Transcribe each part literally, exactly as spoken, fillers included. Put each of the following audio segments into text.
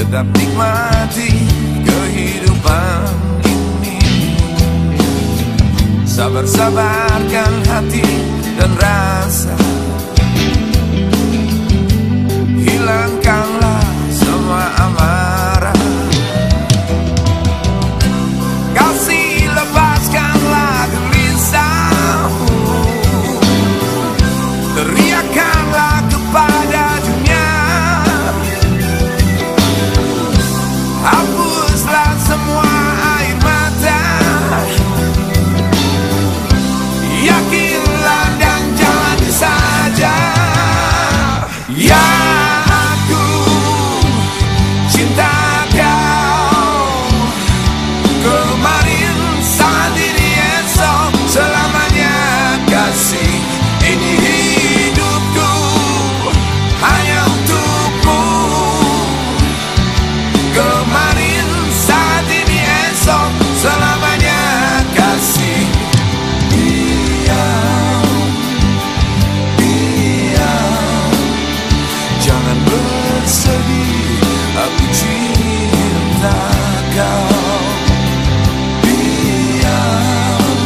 tetap nikmati kehidupan ini. Sabar-sabarkan hati dan rasa, hilangkanlah semua amarah. Kasih lepaskanlah gelisahmu, teriakanlah kepada dunia. Hapuslah semua air mata, yakinlah dan jalani saja. Ya, aku cinta kau, kemarin, saat ini, esok, selamanya kasih. Ini hidupku hanya untukmu, kemarin, saat ini, esok, selamanya kasih. Diam, diam, jangan bersedih, aku cinta kau. Diam,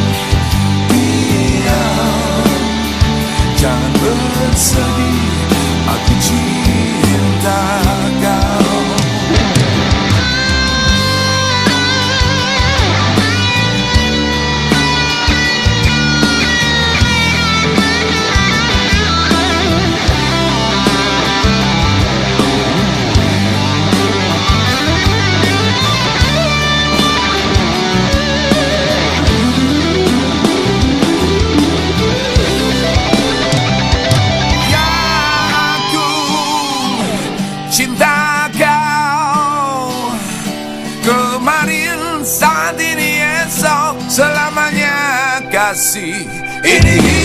diam, jangan bersedih, aku cinta kau. Cinta kau, kemarin, saat ini, esok, selamanya kasih. Ini